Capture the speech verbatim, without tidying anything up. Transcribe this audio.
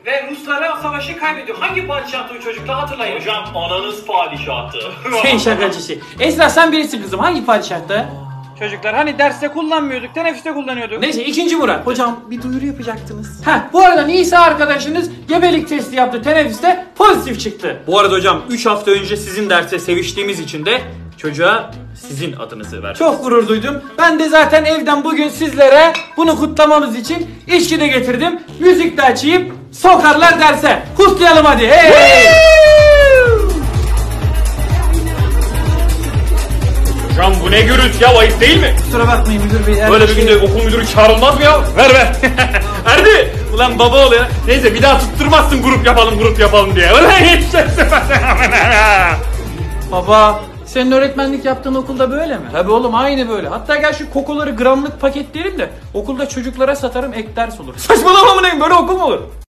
ve Ruslara savaşı kaybediyor. Hangi padişahtı o çocuklar hatırlayın. Hocam ananız padişahtı. Sen şakacısı. Esra sen birisin kızım. Hangi padişahta? Çocuklar hani derste kullanmıyorduk, teneffüste kullanıyorduk. Neyse ikinci Murat. Hocam bir duyuru yapacaktınız. Heh bu arada Nisa arkadaşınız gebelik testi yaptı teneffüste, pozitif çıktı. Bu arada hocam üç hafta önce sizin derse seviştiğimiz için de çocuğa sizin adınızı verdim. Çok gurur duydum. Ben de zaten evden bugün sizlere bunu kutlamamız için içki de getirdim. Müzik de açayım. Sokarlar derse. Kutlayalım hadi. Hey! Hocam bu ne gürültü ya, ayıp değil mi? Kusura bakmayın müdür bey. Böyle bir günde okul müdürü çağrılmaz mı ya? Ver ver. Erdi. Ulan baba ol ya. Neyse bir daha tutturmazsın grup yapalım grup yapalım diye. Ulan hiç Baba senin öğretmenlik yaptığın okulda böyle mi? Tabii oğlum aynı böyle. Hatta gel şu kokoları gramlık paketleyelim de okulda çocuklara satarım, ek ders olur. Saçmalama mı neyim, böyle okul mu olur?